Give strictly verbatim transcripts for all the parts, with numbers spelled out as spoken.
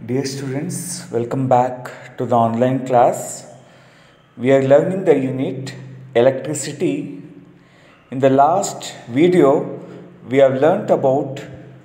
Dear students, welcome back to the online class. We are learning the unit electricity. In the last video, we have learnt about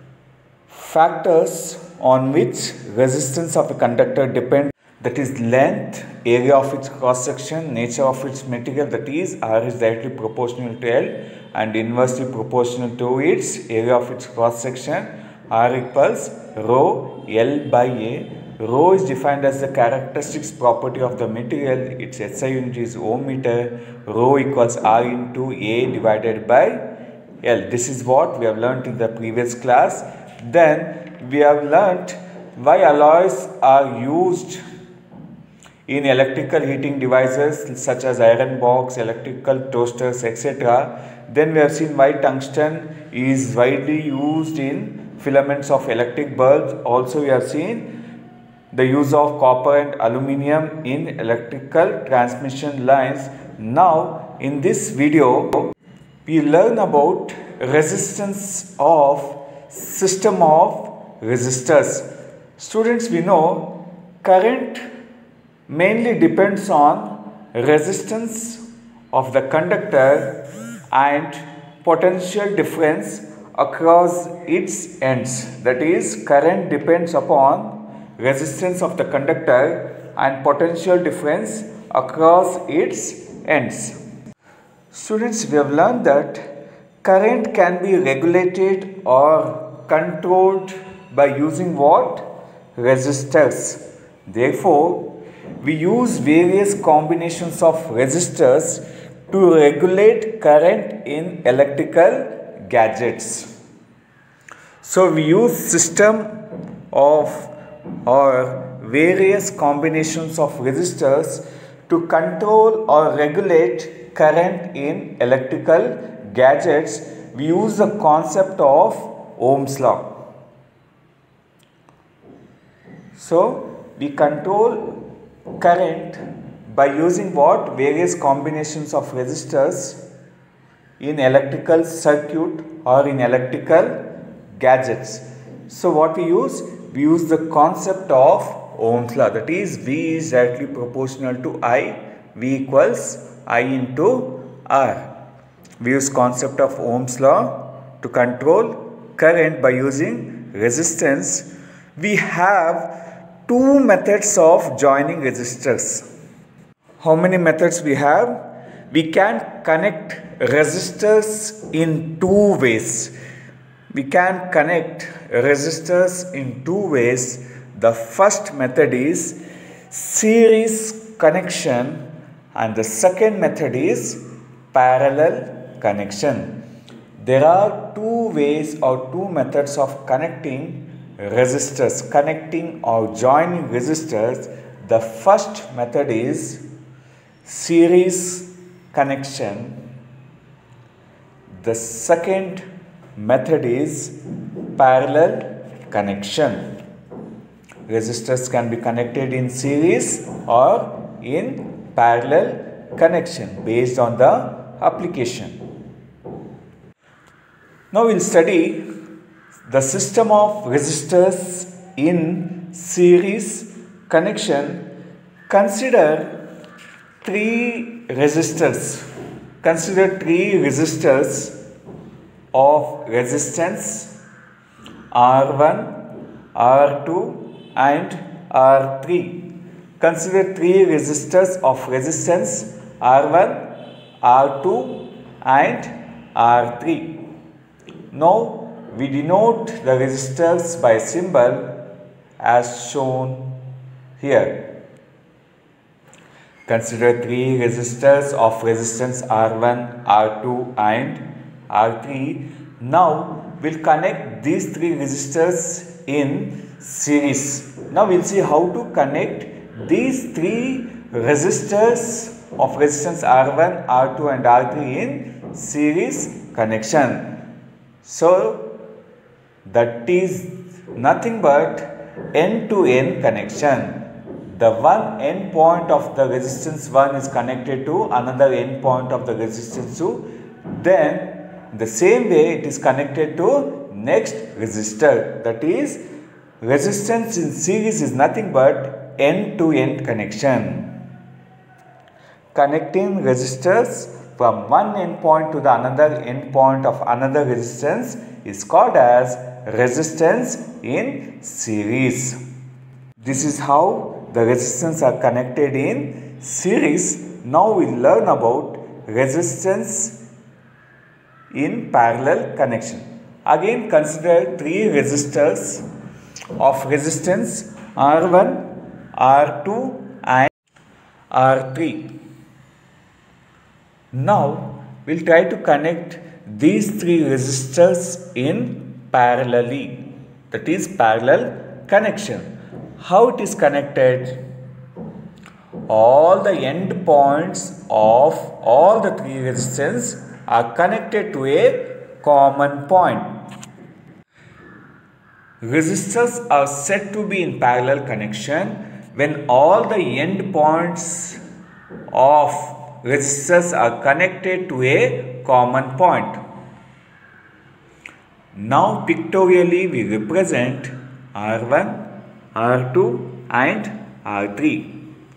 factors on which resistance of a conductor depends, that is length, area of its cross section, nature of its material, that is R is directly proportional to L and inversely proportional to its area of its cross section. R equals rho L by A. Rho is defined as the characteristics property of the material. Its S I unit is ohm meter. Rho equals R into A divided by L. This is what we have learnt in the previous class. Then we have learnt why alloys are used in electrical heating devices such as iron box, electrical toasters, et cetera. Then we have seen why tungsten is widely used in filaments of electric bulbs. Also we have seen the use of copper and aluminium in electrical transmission lines. Now in this video we learn about resistance of system of resistors. Students, we know current mainly depends on resistance of the conductor and potential difference across its ends. That is, current depends upon resistance of the conductor and potential difference across its ends. Students, we have learned that current can be regulated or controlled by using what? Resistors. Therefore, we use various combinations of resistors to regulate current in electrical gadgets. So we use system of or various combinations of resistors to control or regulate current in electrical gadgets. We use the concept of Ohm's law. So we control current by using what? Various combinations of resistors in electrical circuit or in electrical gadgets. So what we use? We use the concept of Ohm's law, that is V is directly proportional to I, V equals I into R. We use concept of Ohm's law to control current by using resistance. We have two methods of joining resistors. How many methods we have? We can connect resistors in two ways. We can connect resistors in two ways. The first method is series connection and the second method is parallel connection. There are two ways or two methods of connecting resistors, connecting or joining resistors. The first method is series connection. The second method is parallel connection. Resistors can be connected in series or in parallel connection based on the application. Now we will study the system of resistors in series connection. Consider three resistors. Consider three resistors of resistance R one, R two and R three. Consider three resistors of resistance R one, R two and R three. Now we denote the resistors by symbol as shown here. Consider three resistors of resistance R one, R two and R three. Now we'll connect these three resistors in series. Now we'll see how to connect these three resistors of resistance R one, R two and R three in series connection. So that is nothing but end-to-end connection. The one end point of the resistance one is connected to another end point of the resistance two. Then the same way it is connected to next resistor. That is resistance in series is nothing but end-to-end connection. Connecting resistors from one endpoint to the another endpoint of another resistance is called as resistance in series. This is how the resistance are connected in series. Now we learn about resistance in parallel connection. Again, consider three resistors of resistance R one, R two and R three. Now we will try to connect these three resistors in parallelly, that is parallel connection. How it is connected? All the end points of all the three resistors are connected to a common point. Resistors are said to be in parallel connection when all the end points of resistors are connected to a common point. Now pictorially we represent R one, R two and R three.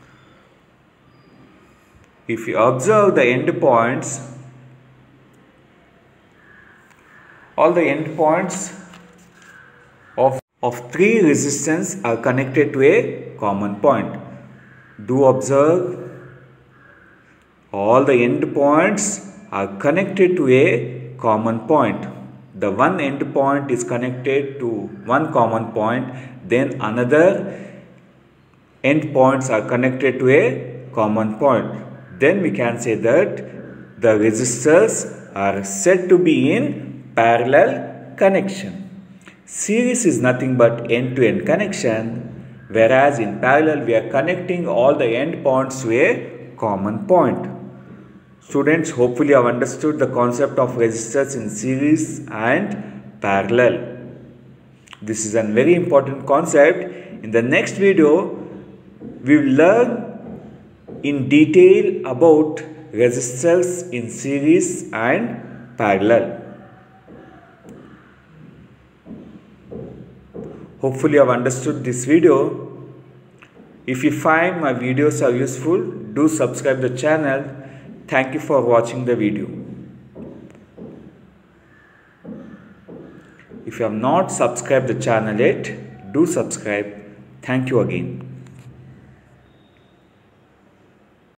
If you observe the end points, all the end points of, of three resistance are connected to a common point. Do observe, all the end points are connected to a common point. The one end point is connected to one common point, then another end points are connected to a common point. Then we can say that the resistors are said to be in parallel connection. Series is nothing but end-to-end connection, whereas in parallel we are connecting all the end points to a common point. Students, hopefully you have understood the concept of resistors in series and parallel. This is a very important concept. In the next video, we will learn in detail about resistors in series and parallel. Hopefully you have understood this video. If you find my videos are useful, do subscribe the channel. Thank you for watching the video. If you have not subscribed the channel yet, do subscribe. Thank you again.